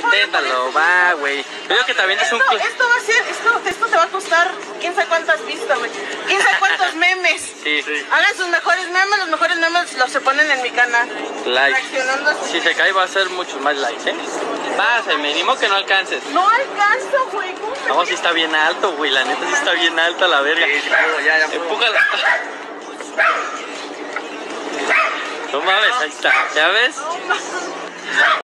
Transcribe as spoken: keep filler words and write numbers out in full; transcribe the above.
inténtalo, va, güey. Creo que también es un... Esto, esto va a ser, esto, esto te va a costar quién sabe cuántas vistas, güey. Quién sabe cuántos memes. Sí, sí. Hagan sus mejores memes, los mejores memes los se ponen en mi canal. Like. Reaccionando a sus Si se cae va a ser muchos más likes, ¿eh? Pásame, ni modo que no alcances. No alcanzo, güey. ¿Cómo me No, sí está bien alto, güey. La neta sí está bien alta la verga. Sí, sí puedo, ya, ya puedo. Empújala. No mames, ahí está. ¿Ya ves?